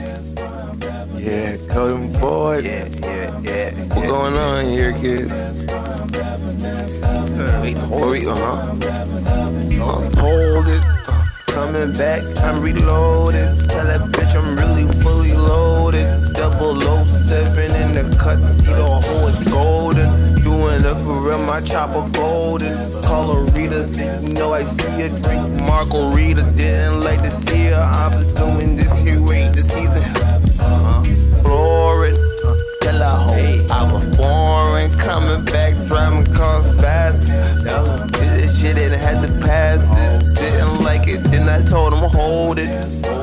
Yeah, Cøld&Vøid. Yeah. What going on here, kids? Hold it. Coming back, I'm reloaded. Tell that bitch I'm really fully loaded. 007 in the cut, see the hole is golden. Doing it for real, my chopper golden. Call her Rita, you know I see her drink margarita. Didn't like to see her, I was doing this here, wait, the season. Florid, tell her hoe I was foreign. Coming back, driving cars fast. Did this shit and had to pass it. Didn't like it, then I told him hold it,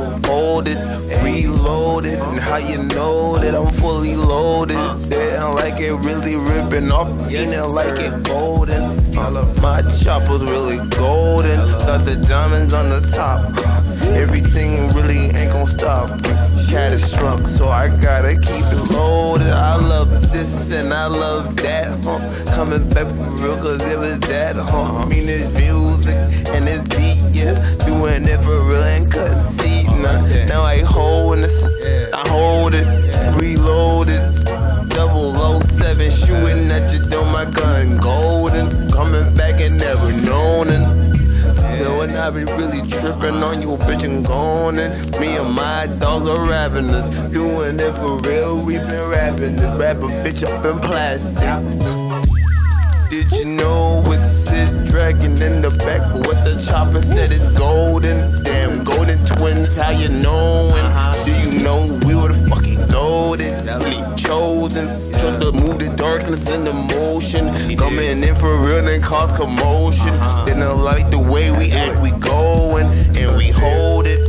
reload it. And how you know that I'm fully loaded? Didn't like it, really ripping off. Seen it like it golden. My chopper's really golden. Got the diamonds on the top. Everything really ain't gon' stop. Catastrophic, so I gotta keep it loaded. I love this and I love that, Coming back for real, cause it was that, I mean, it's music and it's beat, yeah. Doing it for real and cutting seat. Now I holding this, I hold it, reload it. 007 shooting at you, though my gun golden. Coming back and never known it. And I be really tripping on you, bitch, and gone. And me and my dogs are rapping this. Doing it for real, we been rapping this. Rap a bitch up in plastic. Did you know it's it dragging in the back? What the chopper said is golden. Damn, golden twins, how you knowin'? Do you know we were the fucking golden? Really chosen. Chose to move the darkness in the motion. Coming in for real and cause commotion. Didn't like the way we act, we goin'. And we hold it,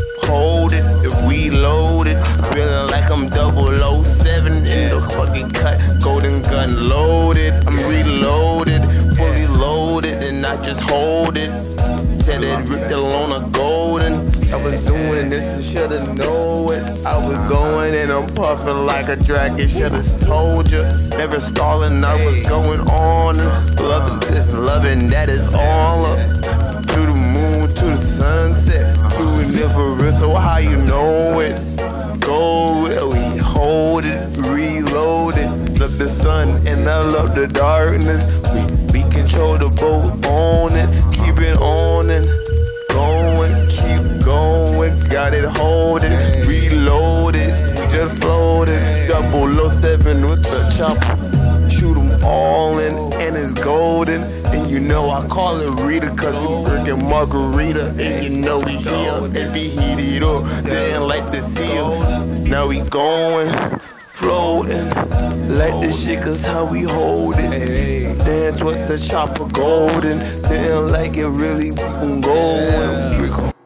reload it. Feeling like I'm 007 in the fucking cut. Golden gun loaded, I'm reloaded, fully loaded, and I just hold it. Said it ripped alone a golden. I was doing this and shoulda know it. I was going and I'm puffing like a dragon. Shoulda told you. Never stalling, I was going on and loving this, loving that is all up. To the moon, to the sunset. Doing it for real, so how you know it? Go, we hold it, reload it. Love the sun and I love the darkness. We control the boat on it, keep it on it. Going, keep going, got it, hold it, reload it. We just floated, 007 with the chopper. Shoot them all in, and it's golden. And you know I call it Rita, cause we drinking margarita. And you know we here, and we heated up. Didn't like to see him, now we going, floating. Like this shit, cause how we hold it. Dance with the chopper golden. Didn't like it, really going.